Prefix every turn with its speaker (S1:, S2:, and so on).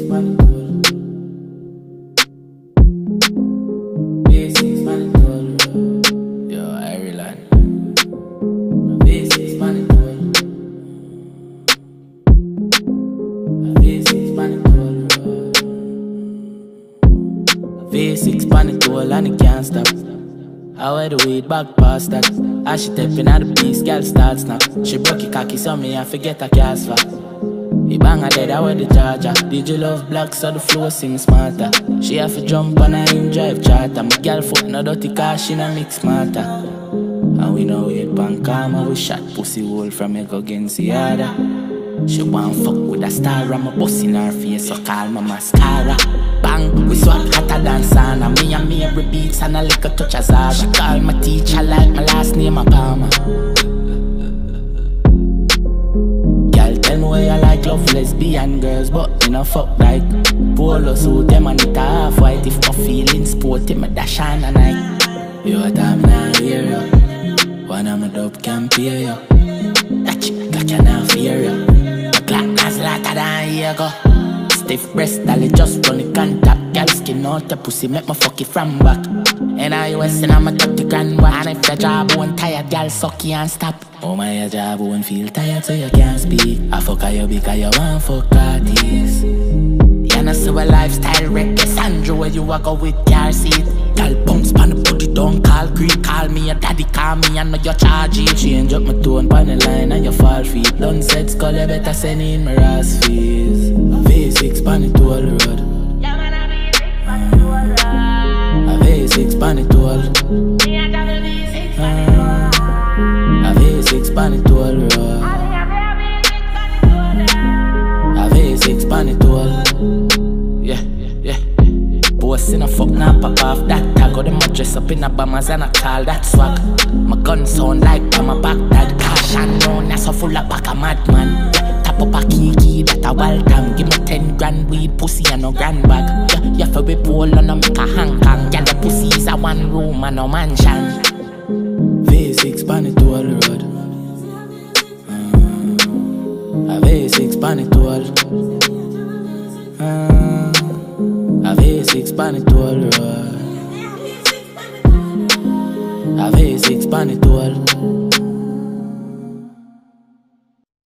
S1: pan it all. V6 pan it all. Yo, Ireland. V6 pan it all. V6 pan it all. V6 pan it all and it can't stop. I wear the weed back past that. As she tapping at the piece, girl start snap. She broke your cocky, so me I forget her cast fat. He bang her dead, I wear the charger. Did you love black so the flow sing smarter? She have to jump on her in drive charter. My girl foot no dirty car, she no mix smarter. And we know it pan karma, we shot pussy hole from me go against the other. She want fuck with a star, I'm a bust in her face, so call my mascara. Bang, we swap hotter than sauna. Me and Mary beats and a little touch of Zara. She call my teacher like my last name a Palmer. Girl, tell me why you like love lesbian girls, but you know fuck like polo suit, them and it half white. If my feelings sporty, me dash on a night. You a time now hear you. One of my dope can pay you. That chick like you not fear you. The clock has later than here go. Stiff breast, dolly just run the contact. Girl skin out the pussy, make me fuck it from back. And I was in, I'm a 30 grand one. And if your job won't tired, girl suck you and stop. Oh my, your job won't feel tired so you can't speak. I fuck you because you want fuck artists. You know see a lifestyle reckless Andrew where you walk out with car seat. Girl bounce pan the body, don't call Greek. Call me your daddy, call me, I know you're charging. Change up my tone pan the line and you fall feet. Done said skull, you better send in my ass fees. V6 pan it all road. A V6 pan it all. A V6 pan it all road. A V6 pan it all. Yeah, yeah. Boss in a fuck now pop off that tag. Got them a dress up in a bombers and I call that swag. My gun sound like by my back that cash and known that's so full of back a madman. Tap up a key that a wild time. Give me 10 grand weed pussy and no grand bag. You have to be pole on a make a hang kang. Yeah, the pussy is a one room and no mansion. V6 pan it all road. A V6 pan it all. A V6 pan it all road. A V6 pan it all.